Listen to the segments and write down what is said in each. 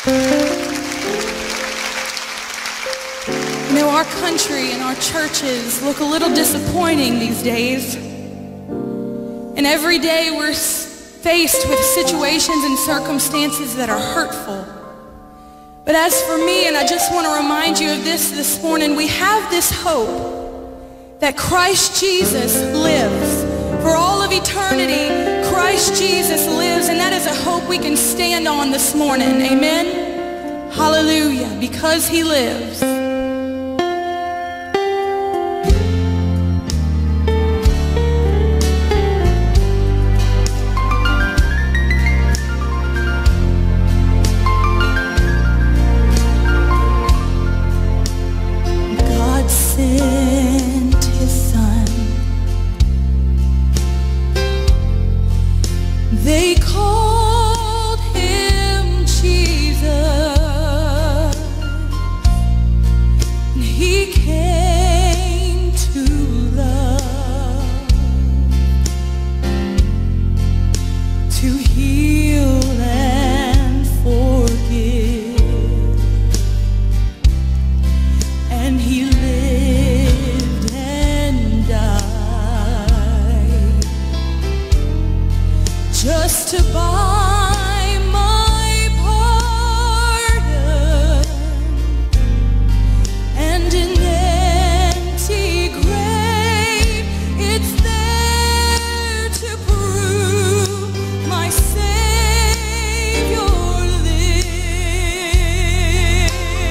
You know, our country and our churches look a little disappointing these days. And every day we're faced with situations and circumstances that are hurtful. But as for me, and I just want to remind you of this morning, we have this hope that Christ Jesus lives. For all of eternity, Christ Jesus lives, and that is a hope we can stand on this morning. Amen? Hallelujah. Because he lives. They called him Jesus, and he came to love, to heal and forgive, and he lived and died just to buy my pardon, and an empty grave, it's there to prove my Savior lives.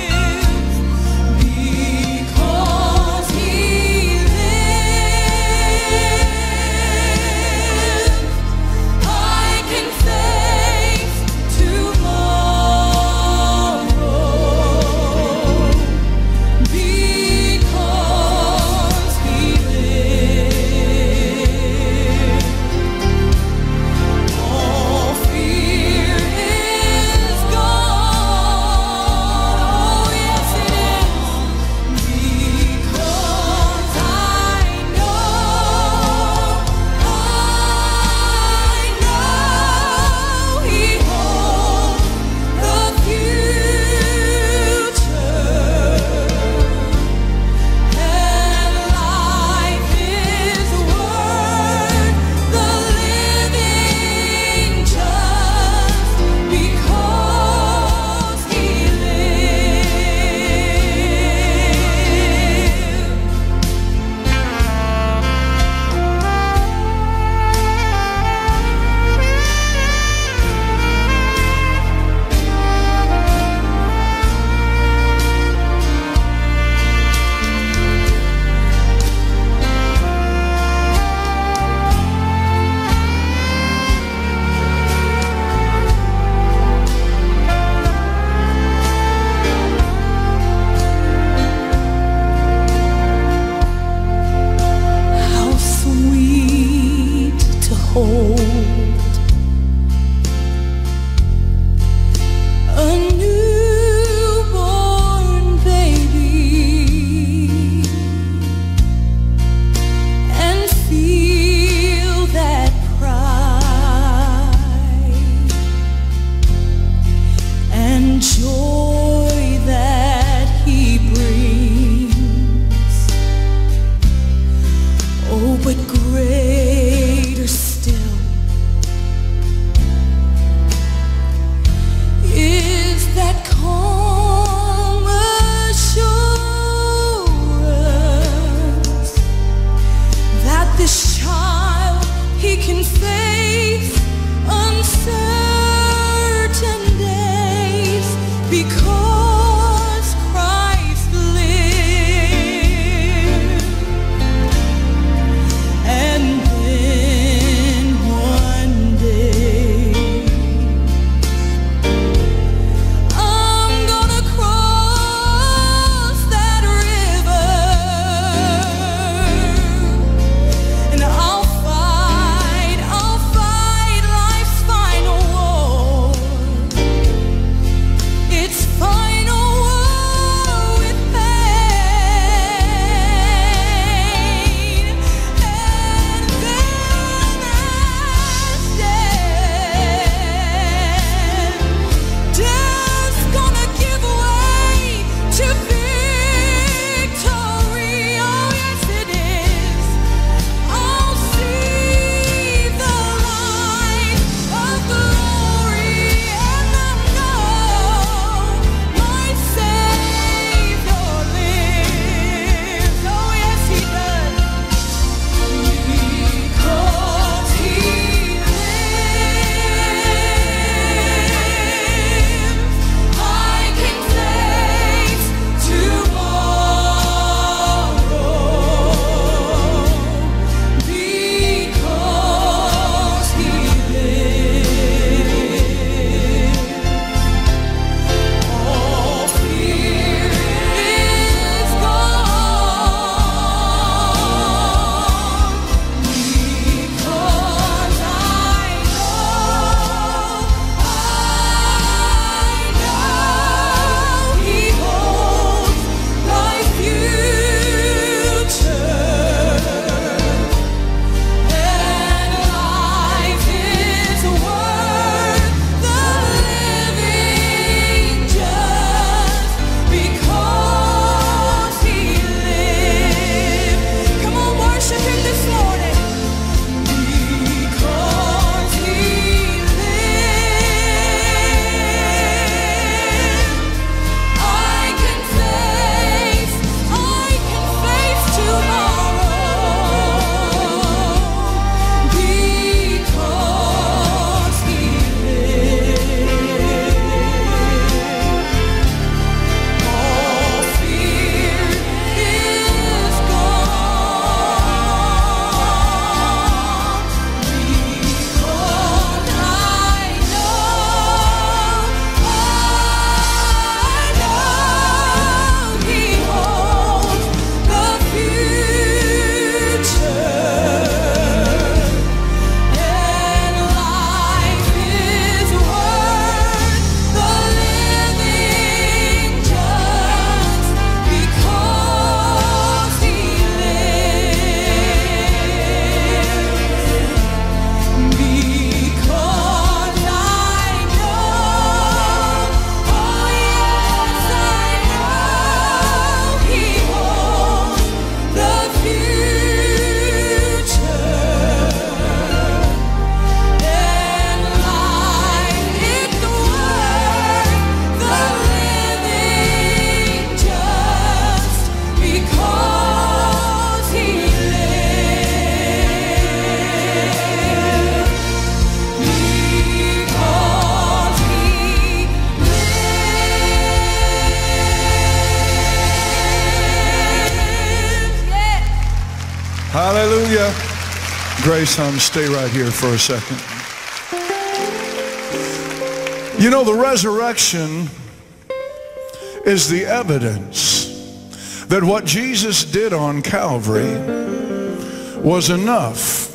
Because he lives, I can face tomorrow. Because he lives, all fear is gone. Oh yes it is. Because I know he holds the future, and life is worth the living just because he How sweet to hold a newborn baby and feel that pride and joy that he brings. Oh, but greater still is that calm assurance that this child, he can face uncertain days Grayson, stay right here for a second. You know, the resurrection is the evidence that what Jesus did on Calvary was enough.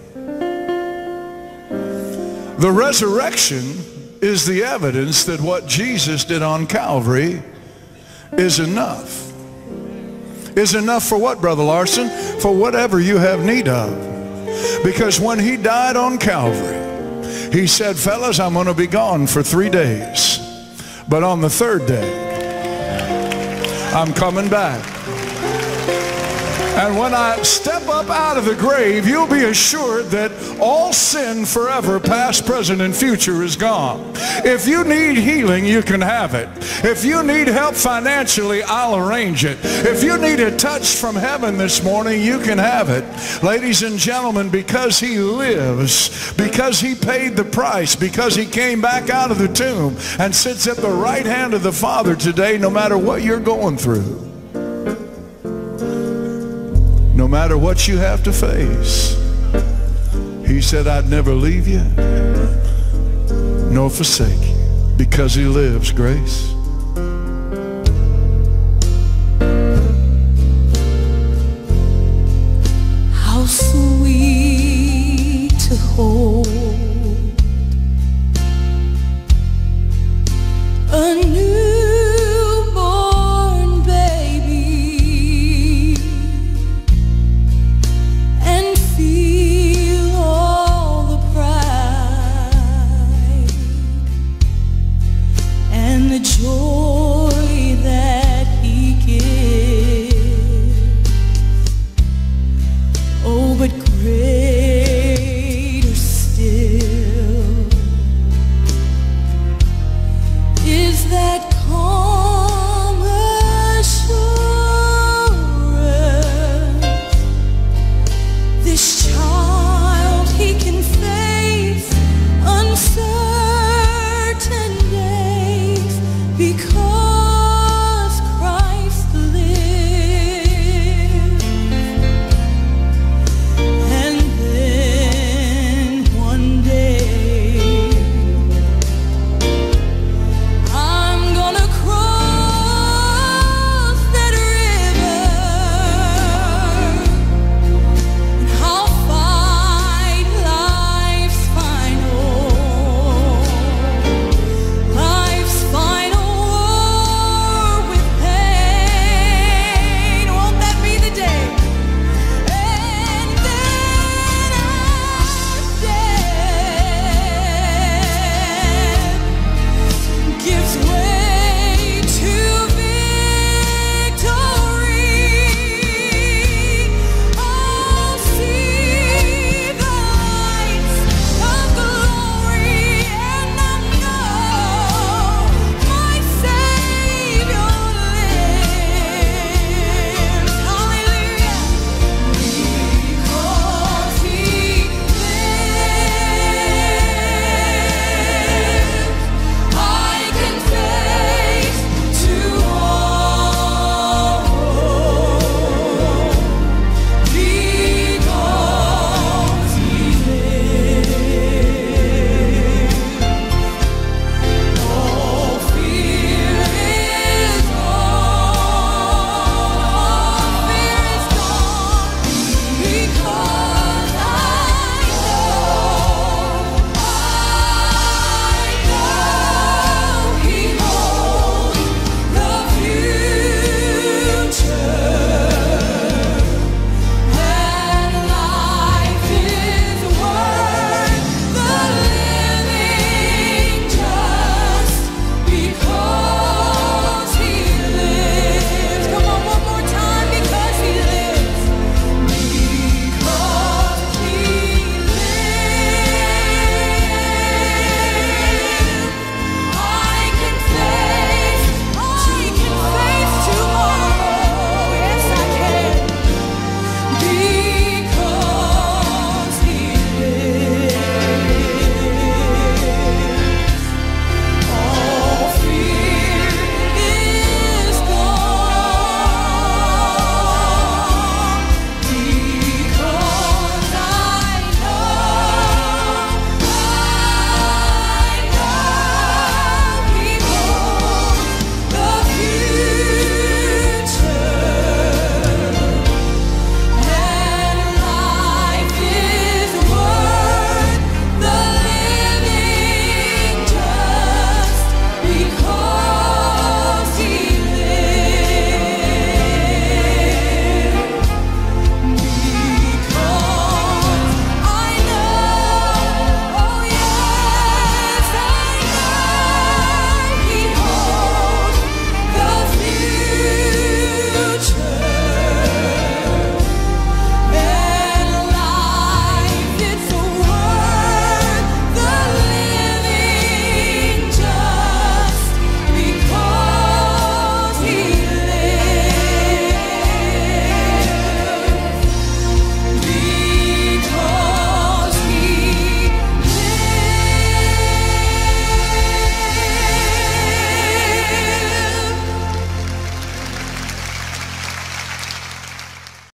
The resurrection is the evidence that what Jesus did on Calvary is enough. Is enough for what, Brother Larson? For whatever you have need of. Because when he died on Calvary, he said, fellas, I'm going to be gone for 3 days. But on the third day, I'm coming back. And when I step up out of the grave, you'll be assured that all sin forever, past, present, and future is gone. If you need healing, you can have it. If you need help financially, I'll arrange it. If you need a touch from heaven this morning, you can have it. Ladies and gentlemen, because he lives, because he paid the price, because he came back out of the tomb and sits at the right hand of the Father today, no matter what you're going through, no matter what you have to face, he said, I'd never leave you nor forsake you. Because he lives, Grace. How sweet to hold a newborn baby and feel all the pride and the joy